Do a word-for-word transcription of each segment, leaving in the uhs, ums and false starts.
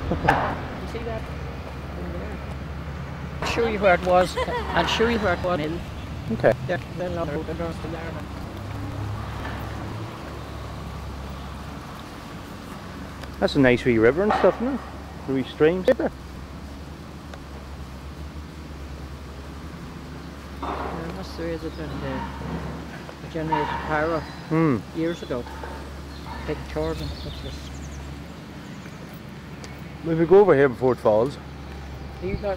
You see that? I'll show you where it was. I'll show you where it was. Okay. There, there, there, there, there. That's a nice wee river and stuff, isn't it? The wee streams there. Yeah, that's the way it been uh, generated power Hmm. years ago. Big turbine. What's this? If we go over here before it falls. You got.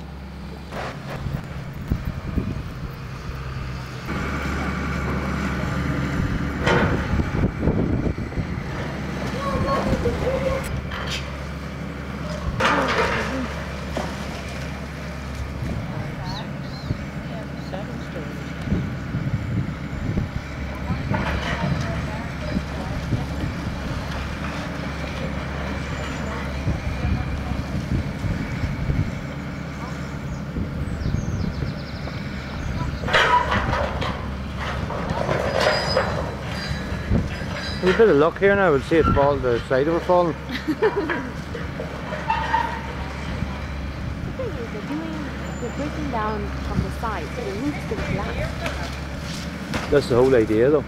With a bit of luck here now, we'll see it fall, the side of it falling. The thing is, they're doing, they're breaking down from the side, so the roof's going to collapse. That's the whole idea though.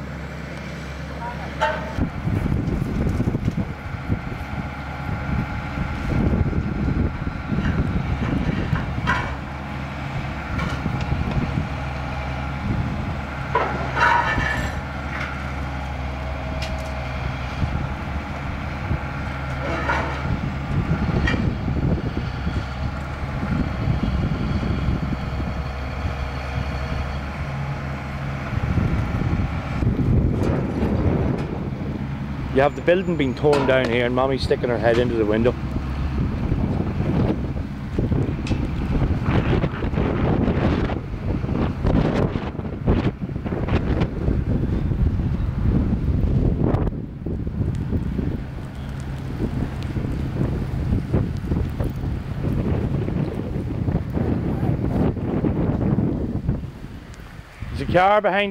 You have the building being torn down here and Mommy's sticking her head into the window. There's a car behind.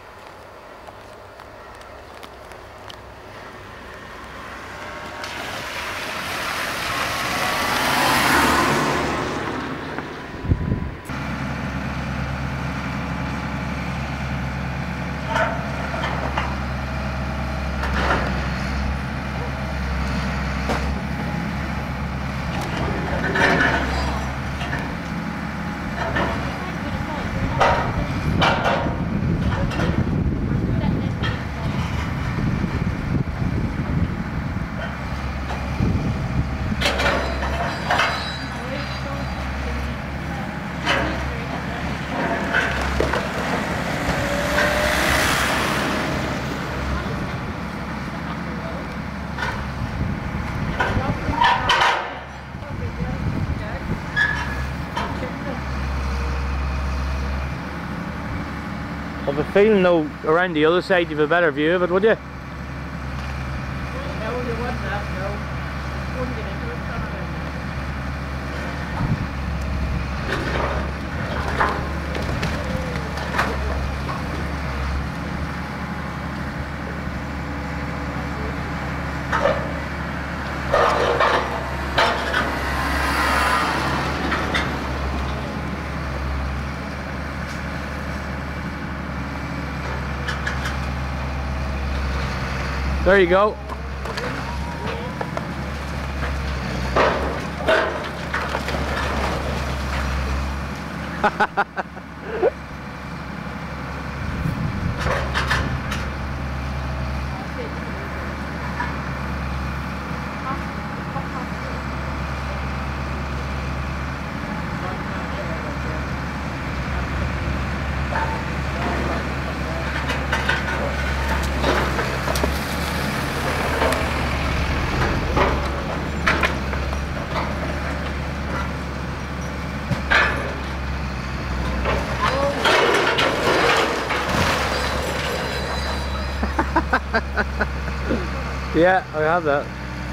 I have a feeling though around the other side you have a better view of it, would you? No, you wouldn't have, no. Wouldn't get into it. There you go. Yeah, I have that.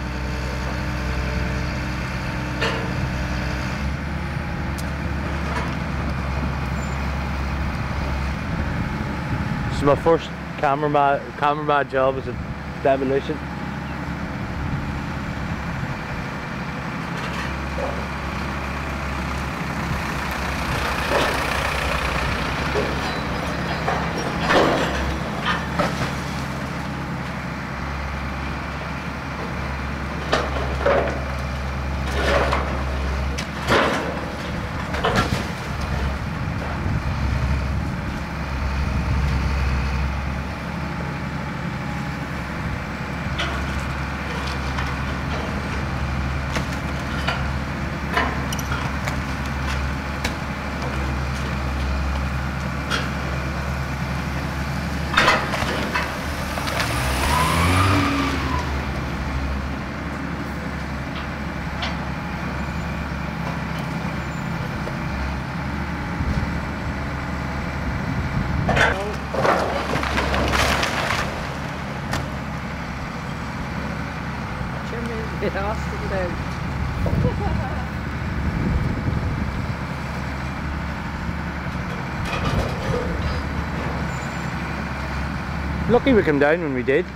This is my first cameraman cameraman job as a demolition. It has to go. Lucky we came down when we did.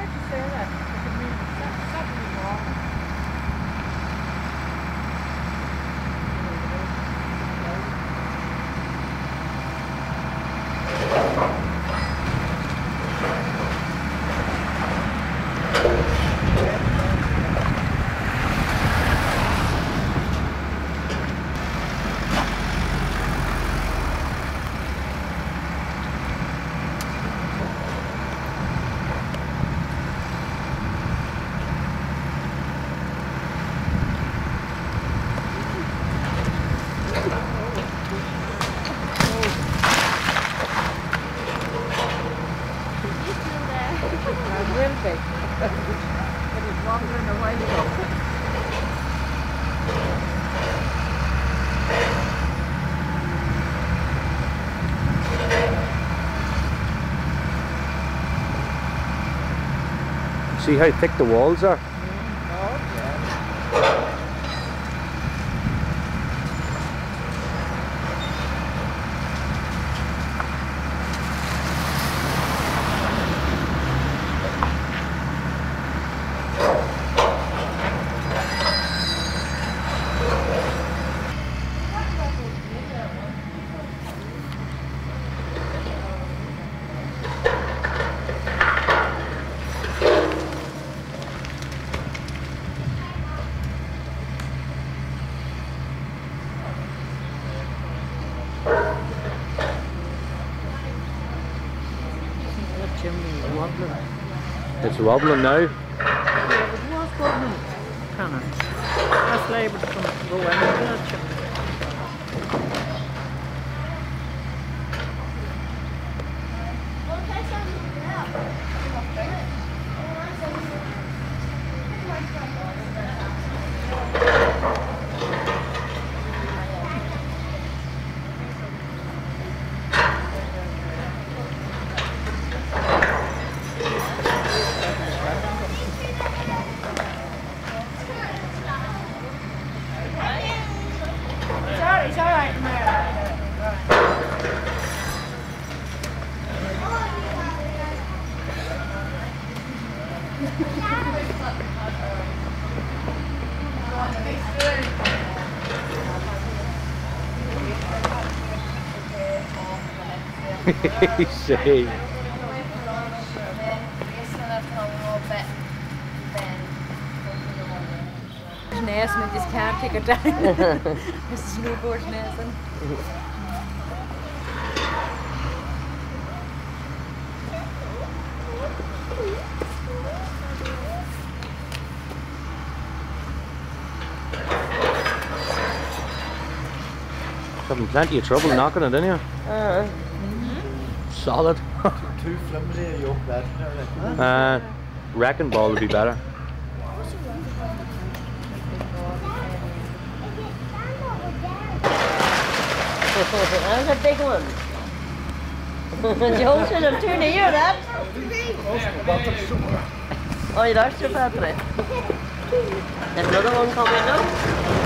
See how thick the walls are? It's wobbling now. Yeah, but it was wobbling, kind of. That's labour to come go anywhere, that chimney. See. Nice, and I just can't take it down. This is snowboard nice. Having plenty of trouble knocking it, didn't you? Uh, Solid. Too flimsy a yoke bed. uh, wrecking ball would be better. That's a big one. Joe should have turned to hear that. Oh, you lost your battery. There's another one coming now.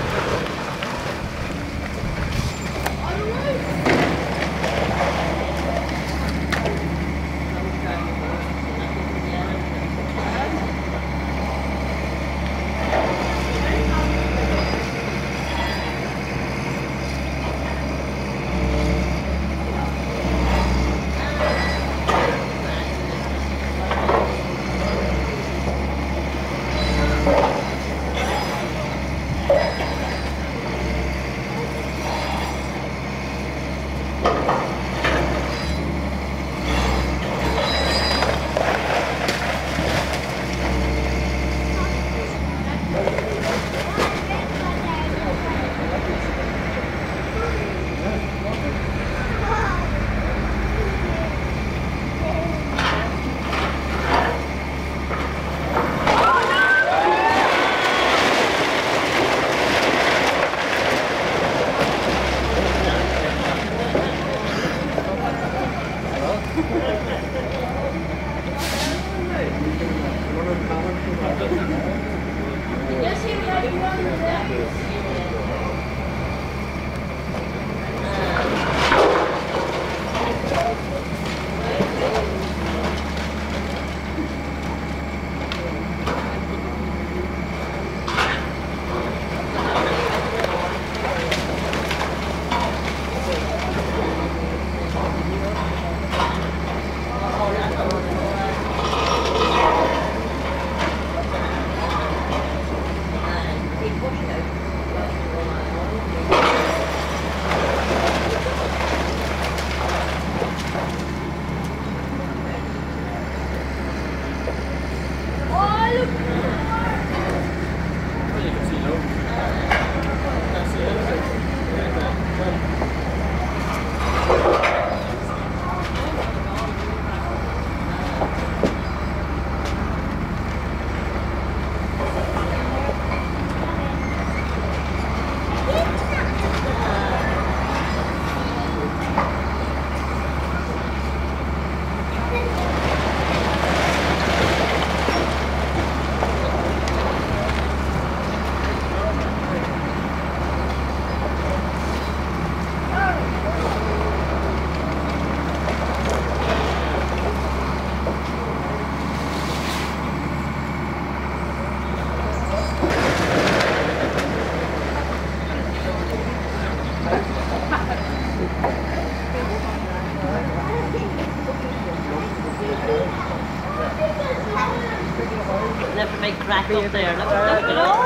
Left a big crack up there. Look, look, look.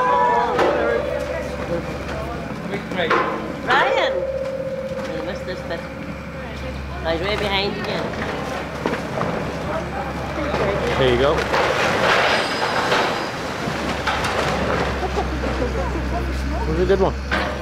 Brian! I missed this bit. Right, way behind again. There you go. It was a good one.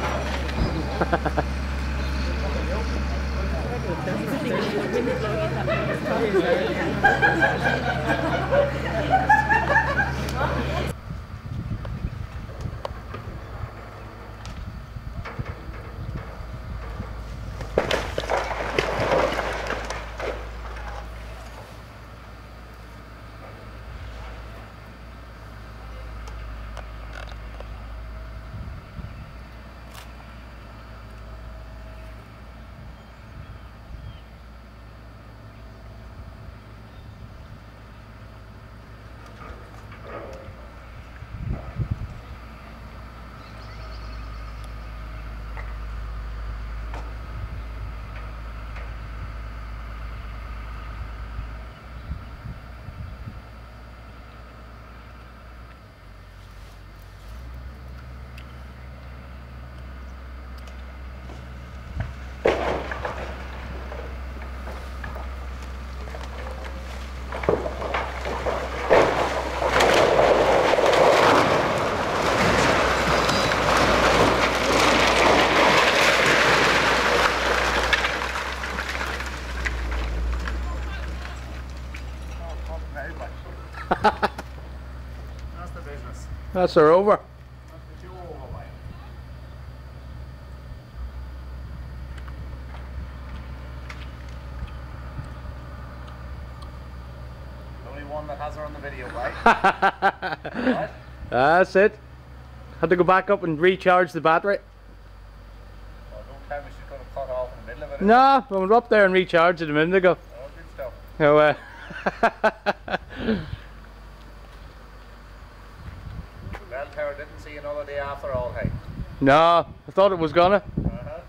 That's the business. That's her over. That's the two over, mate. The only one that has her on the video, mate. What? That's it. Had to go back up and recharge the battery. Well, don't tell me she's going to cut off in the middle of it. No, I went up there and recharged it a minute ago. Oh, good stuff. So, uh, Bell tower didn't see another day after all, hey. no, I thought it was gonna. Uh-huh.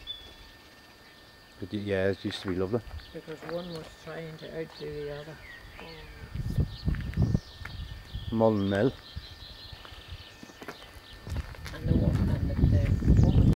But yeah, it used to be lovely. Because one was trying to outdo the other. Mullen Mill.